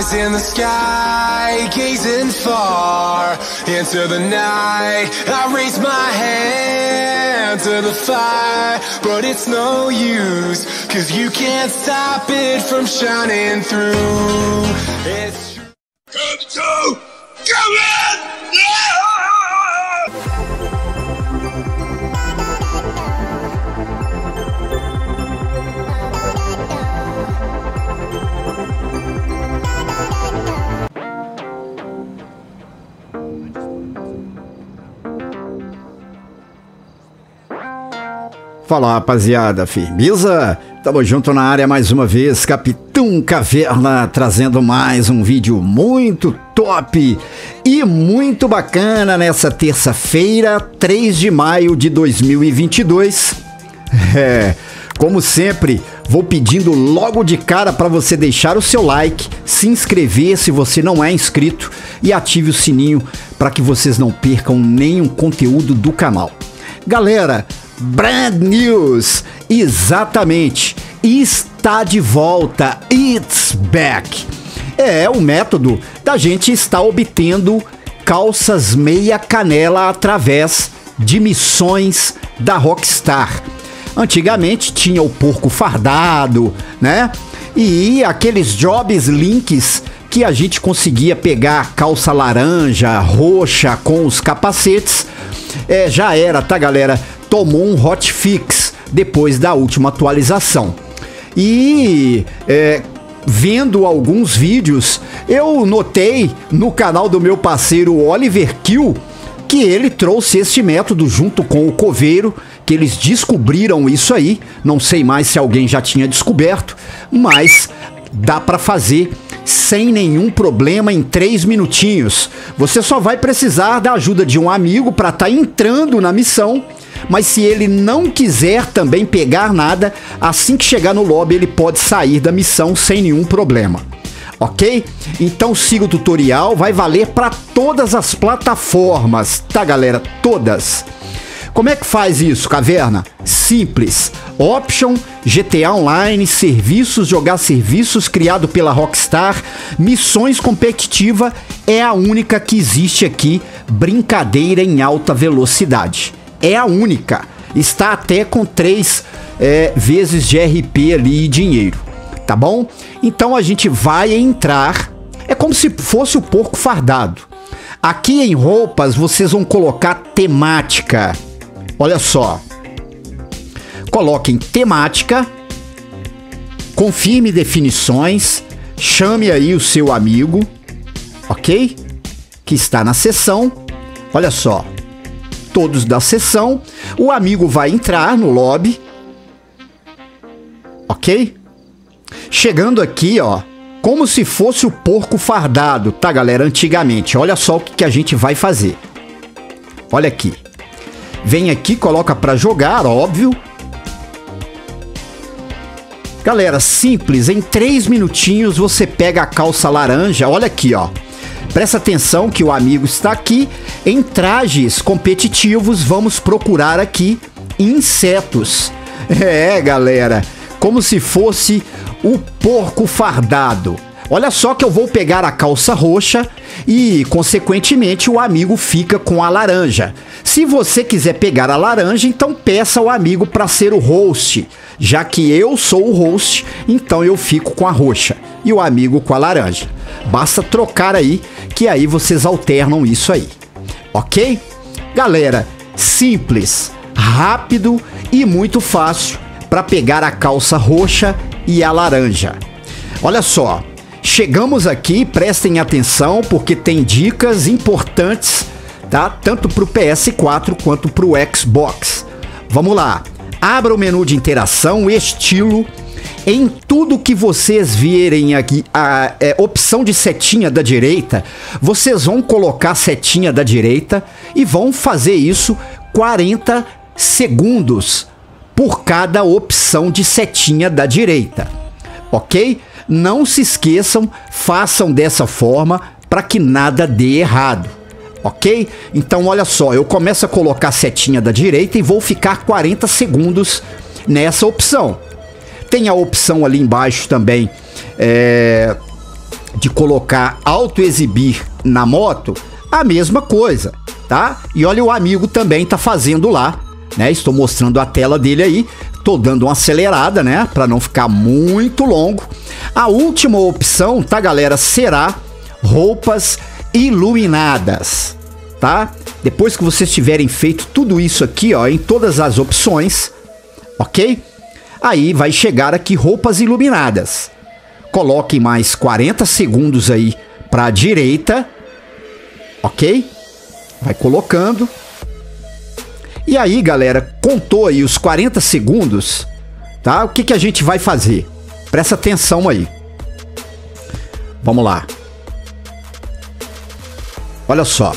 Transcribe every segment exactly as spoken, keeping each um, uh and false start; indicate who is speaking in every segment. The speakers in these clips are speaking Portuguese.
Speaker 1: eyes in the sky, gazing far into the night. I raise my hand to the fire, but it's no use, cause you can't stop it from shining through. It's true. Come to, come in! Yeah!
Speaker 2: Fala, rapaziada, firmeza? Tamo junto na área mais uma vez, Capitão Caverna, trazendo mais um vídeo muito top e muito bacana nessa terça-feira, três de maio de dois mil e vinte e dois. É, como sempre, vou pedindo logo de cara para você deixar o seu like, se inscrever se você não é inscrito e ative o sininho para que vocês não percam nenhum conteúdo do canal. Galera, Brand News, exatamente, está de volta, it's back. É o método da gente estar obtendo calças meia canela através de missões da Rockstar. Antigamente tinha o porco fardado, né? E aqueles jobs links que a gente conseguia pegar calça laranja, roxa com os capacetes. É, já era, tá, galera? Tomou um hotfix depois da última atualização. E é, vendo alguns vídeos, eu notei no canal do meu parceiro Oliver Kill que ele trouxe este método junto com o Coveiro, que eles descobriram isso aí. Não sei mais se alguém já tinha descoberto, mas dá para fazer sem nenhum problema em três minutinhos. Você só vai precisar da ajuda de um amigo para estar entrando na missão. Mas se ele não quiser também pegar nada, assim que chegar no lobby ele pode sair da missão sem nenhum problema. Ok? Então siga o tutorial, vai valer para todas as plataformas, tá, galera? Todas. Como é que faz isso, Caverna? Simples. Option, G T A Online, serviços, jogar serviços criado pela Rockstar, missões competitiva, é a única que existe aqui, brincadeira em alta velocidade. É a única. Está até com três é, vezes de R P ali e dinheiro. Tá bom? Então a gente vai entrar. É como se fosse o porco fardado. Aqui em roupas vocês vão colocar temática. Olha só. Coloquem temática. Confirme definições. Chame aí o seu amigo. Ok? Que está na sessão. Olha só. Todos da sessão, o amigo vai entrar no lobby, ok? Chegando aqui, ó, como se fosse o porco fardado, tá, galera? Antigamente, olha só o que, que a gente vai fazer. Olha aqui. Vem aqui, coloca pra jogar, óbvio. Galera, simples, em três minutinhos você pega a calça laranja, olha aqui, ó. Presta atenção que o amigo está aqui. Em trajes competitivos, vamos procurar aqui insetos. É, galera, como se fosse o porco fardado. Olha só que eu vou pegar a calça roxa e, consequentemente, o amigo fica com a laranja. Se você quiser pegar a laranja, então peça ao amigo para ser o host. Já que eu sou o host, então eu fico com a roxa e o amigo com a laranja. Basta trocar aí, que aí vocês alternam isso aí. Ok? Galera, simples, rápido e muito fácil para pegar a calça roxa e a laranja. Olha só, chegamos aqui, prestem atenção porque tem dicas importantes, tá? Tanto para o P S quatro quanto para o Xbox. Vamos lá, abra o menu de interação, estilo. Em tudo que vocês virem aqui, a é, opção de setinha da direita, vocês vão colocar a setinha da direita e vão fazer isso quarenta segundos por cada opção de setinha da direita, ok? Não se esqueçam, façam dessa forma para que nada dê errado, ok? Então olha só, eu começo a colocar a setinha da direita e vou ficar quarenta segundos nessa opção. Tem a opção ali embaixo também é, de colocar auto-exibir na moto, a mesma coisa, tá? E olha, o amigo também tá fazendo lá, né? Estou mostrando a tela dele aí, tô dando uma acelerada, né? Para não ficar muito longo. A última opção, tá, galera, será roupas iluminadas, tá? Depois que vocês tiverem feito tudo isso aqui, ó, em todas as opções, ok? Aí vai chegar aqui roupas iluminadas. Coloquem mais quarenta segundos aí para a direita, ok? Vai colocando. E aí, galera, contou aí os quarenta segundos, tá? O que que a gente vai fazer? Presta atenção aí. Vamos lá. Olha só.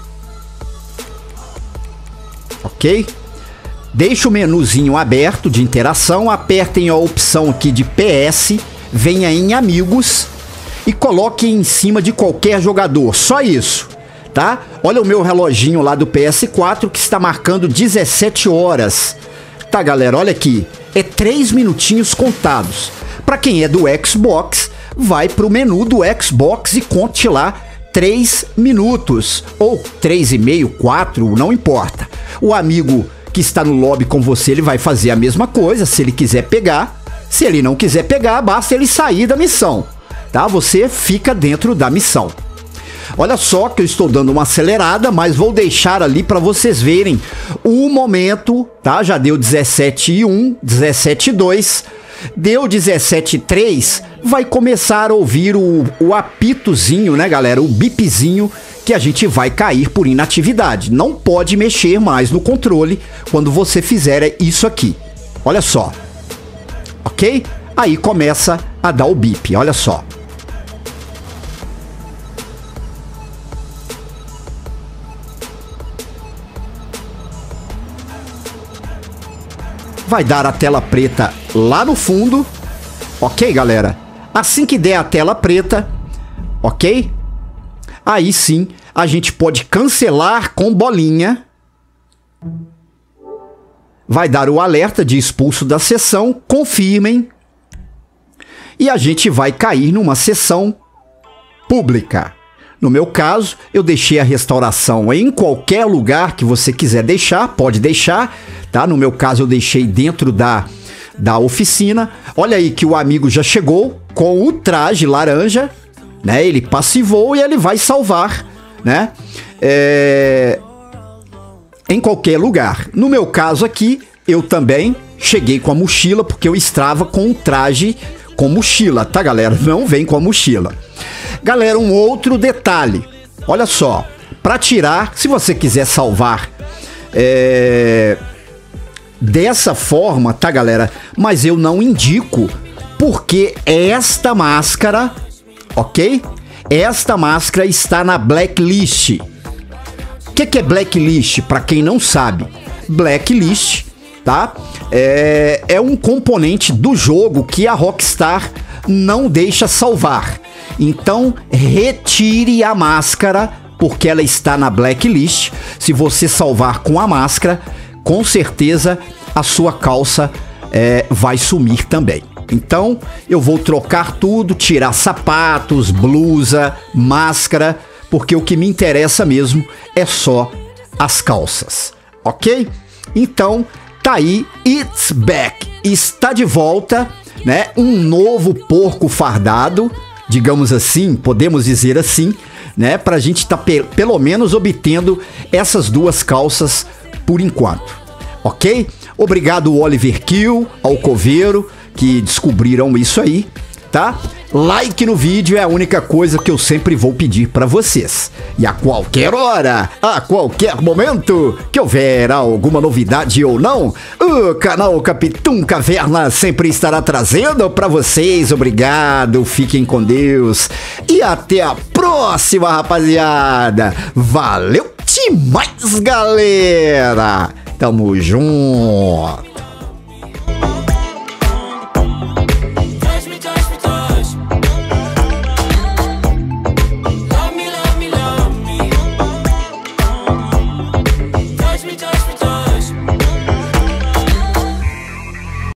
Speaker 2: Ok? Deixa o menuzinho aberto de interação, apertem a opção aqui de P S, venha em amigos e coloque em cima de qualquer jogador, só isso, tá? Olha o meu reloginho lá do P S quatro que está marcando dezessete horas, tá, galera? Olha aqui, é três minutinhos contados. Para quem é do Xbox, vai pro menu do Xbox e conte lá três minutos, ou três e meio, quatro, não importa. O amigo que está no lobby com você, ele vai fazer a mesma coisa, se ele quiser pegar. Se ele não quiser pegar, basta ele sair da missão, tá? Você fica dentro da missão. Olha só que eu estou dando uma acelerada, mas vou deixar ali para vocês verem o momento, tá? Já deu dezessete e um, dezessete e dois, deu dezessete e três, vai começar a ouvir o, o apitozinho, né, galera? O bipzinho, que a gente vai cair por inatividade. Não pode mexer mais no controle quando você fizer isso aqui. Olha só. Ok? Aí começa a dar o bip, olha só. Vai dar a tela preta lá no fundo. Ok, galera? Assim que der a tela preta, ok? Aí sim, a gente pode cancelar com bolinha. Vai dar o alerta de expulso da sessão, confirmem. E a gente vai cair numa sessão pública. No meu caso, eu deixei a restauração em qualquer lugar que você quiser deixar, pode deixar, tá? No meu caso, eu deixei dentro da, da oficina. Olha aí que o amigo já chegou com o traje laranja, né? Ele passivou e ele vai salvar, né? É... em qualquer lugar. No meu caso aqui, eu também cheguei com a mochila, porque eu estava com o traje com mochila, tá, galera? Não vem com a mochila. Galera, um outro detalhe. Olha só, para tirar, se você quiser salvar é... dessa forma, tá, galera? Mas eu não indico, porque esta máscara, ok? Esta máscara está na blacklist. O que, que é blacklist? Para quem não sabe, blacklist, tá? É, é um componente do jogo que a Rockstar não deixa salvar. Então, retire a máscara, porque ela está na blacklist. Se você salvar com a máscara, com certeza a sua calça é, vai sumir também. Então, eu vou trocar tudo, tirar sapatos, blusa, máscara, porque o que me interessa mesmo é só as calças, ok? Então, tá aí, It's Back, está de volta, né? Um novo porco fardado, digamos assim, podemos dizer assim, né? Pra gente tá pe- pelo menos obtendo essas duas calças por enquanto, ok? Obrigado, Oliver Kill, ao Coveiro, que descobriram isso aí, tá? Like no vídeo é a única coisa que eu sempre vou pedir para vocês. E a qualquer hora, a qualquer momento que houver alguma novidade ou não, o canal Capitão Caverna sempre estará trazendo para vocês. Obrigado, fiquem com Deus e até a próxima, rapaziada. Valeu demais, galera. Tamo junto.